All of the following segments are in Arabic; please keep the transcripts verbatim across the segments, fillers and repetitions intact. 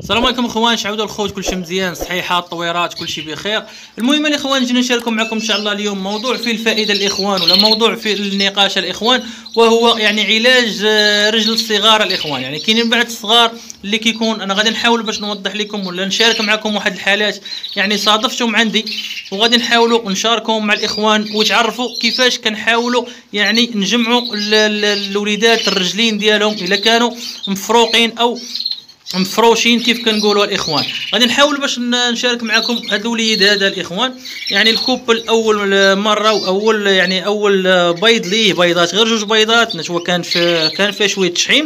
السلام عليكم اخوان، شعودوا الخوت كلشي مزيان، صحيحات طويرات كلشي بخير. المهم الاخوان جينا نشارككم معكم ان شاء الله اليوم موضوع فيه الفائده الاخوان، ولا موضوع فيه النقاش الاخوان، وهو يعني علاج رجل الصغار الاخوان. يعني كاينين بعض الصغار اللي كيكون انا غادي نحاول باش نوضح لكم ولا نشارك معكم واحد الحالات يعني صادفتهم عندي، وغادي نحاولوا نشاركهم مع الاخوان وتعرفوا كيفاش كنحاولوا يعني نجمعوا الوليدات الرجلين ديالهم الا كانوا مفروقين او مفروشين كيف كنقولوا الاخوان. غادي نحاول باش نشارك معكم هذا الوليد هذا الاخوان. يعني الكوبل اول مره واول يعني اول بيض ليه بيضات، غير جوج بيضات نتوى كان في كان فيها شويه تشحيم،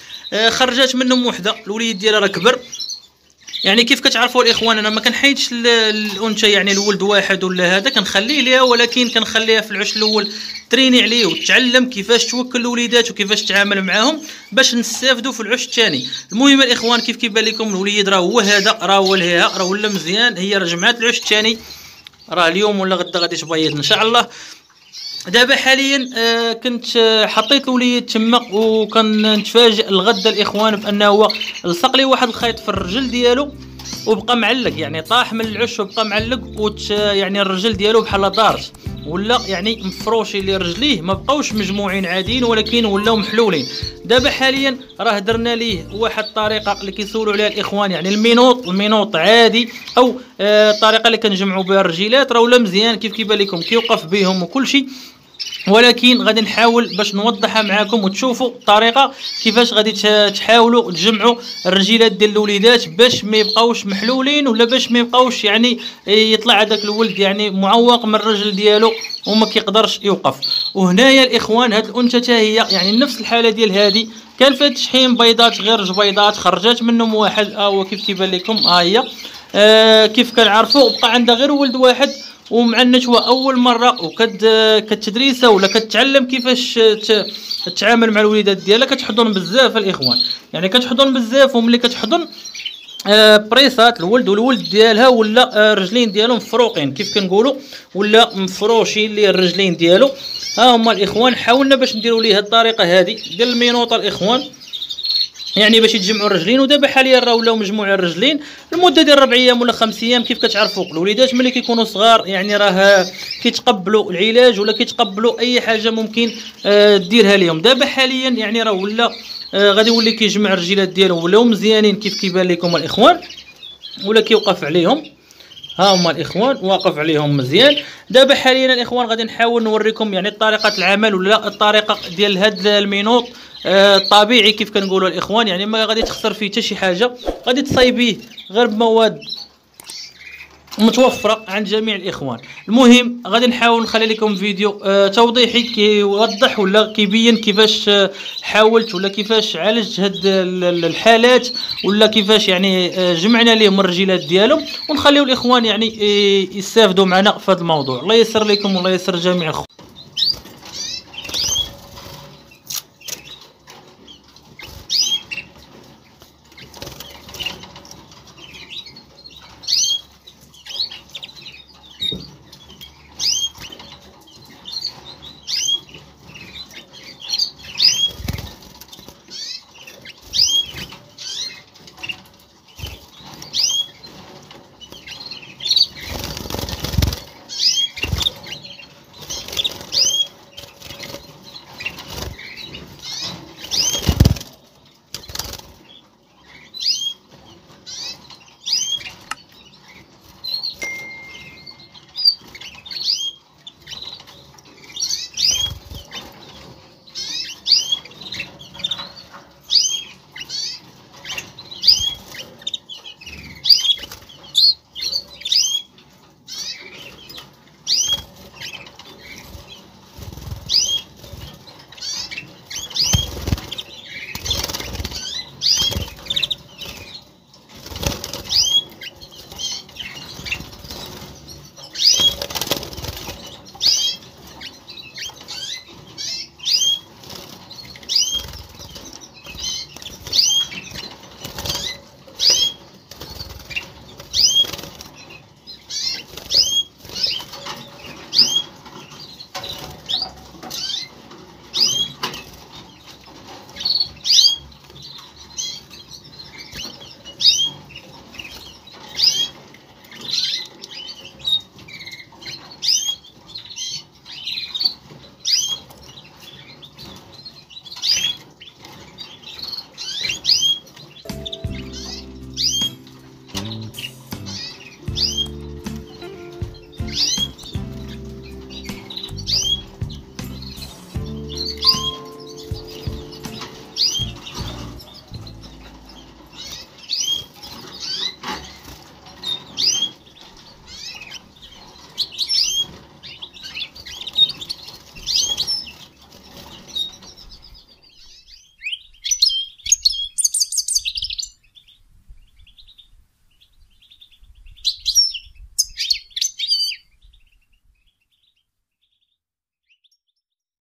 خرجت منهم وحده. الوليد ديالها راه كبر. يعني كيف كتعرفوا الاخوان انا ما كنحيدش الانثى يعني الولد واحد ولا هذا كنخليه ليها، ولكن كنخليها في العش الاول تريني عليه وتعلم كيفاش توكل الوليدات وكيفاش تتعامل معاهم باش نستافدوا في العش الثاني. المهم الاخوان كيف كيبان لكم الوليد راه هو هذا، راه هو لهيها، راه ولا مزيان، هي راه جمعات العش الثاني، راه اليوم ولا غدا غادي تبيض ان شاء الله. دابا حاليا آه كنت آه حطيت الوليد تما، وكنتفاجئ الغدا الاخوان بانه هو لصق لي واحد الخيط في الرجل ديالو وبقى معلق، يعني طاح من العش وبقى معلق، وت يعني الرجل ديالو بحال دارت ولا يعني مفروشي لي رجليه، ما بقاوش مجموعين عاديين ولكن ولاو محلولين. دابا حاليا راه درنا ليه واحد الطريقه اللي كيسولوا عليها الاخوان، يعني المينوط المينوط عادي او آه الطريقه اللي كنجمعوا بها الرجيلات، راه ولا مزيان كيف كيبان لكم كيوقف بهم وكل شيء، ولكن غادي نحاول باش نوضحها معكم وتشوفوا الطريقه كيفاش غادي تحاولوا تجمعوا الرجيلات ديال الوليدات باش ما يبقاوش محلولين، ولا باش ما يبقاوش يعني يطلع هذاك الولد يعني معوق من الرجل ديالو وما كيقدرش يوقف. وهنايا الاخوان هاد الانثى حتى هي يعني نفس الحاله ديال هذه، كان فيها تشحيم بيضات غير جوج بيضات، خرجت منهم واحد ها هو كيف كيبان لكم ها هي آه كيف كنعرفوا بقى عندها غير ولد واحد. ومع النشوه اول مره وكت كتدريسه ولا كتعلم كيفاش تتعامل مع الوليدات ديالها، كتحضن بزاف الاخوان، يعني كتحضن بزاف، وملي كتحضن آه بريسات الولد والولد ديالها ولا آه الرجلين ديالهم مفروقين كيف كنقولوا، ولا مفروشين ليه الرجلين ديالو. ها هما الاخوان حاولنا باش نديروا ليه هاد الطريقه هذه ديال المينوطه الاخوان، يعني باش يتجمعوا الرجلين. ودابا حاليا راه ولاو مجموع الرجلين المده ديال ربع ايام ولا خمس ايام. كيف كتعرفوا الوليدات ملي كيكونوا صغار يعني راه كيتقبلوا العلاج ولا كيتقبلوا اي حاجه ممكن آه ديرها لهم. دابا حاليا يعني راه ولا آه غادي يولي كيجمع الرجيلات ديالهم ولاو مزيانين كيف كيبان لكم الاخوان، ولا كيوقف عليهم. ها هما الاخوان واقف عليهم مزيان. دابا حاليا الاخوان غادي نحاول نوريكم يعني طريقه العمل ولا الطريقه ديال هذا المينوط الطبيعي آه كيف كنقولوا الاخوان، يعني ما غادي تخسر فيه حتى شي حاجه، غادي تصايبيه غير بمواد متوفره عند جميع الاخوان. المهم غادي نحاول نخلي لكم فيديو آه توضيحي كيوضح ولا كيبين كيفاش آه حاولت ولا كيفاش عالجت هاد الحالات، ولا كيفاش يعني آه جمعنا لهم الرجيلات ديالهم، ونخليو الاخوان يعني آه يستافدوا معنا في هذا الموضوع. الله يسر لكم والله يسر جميع الاخوان.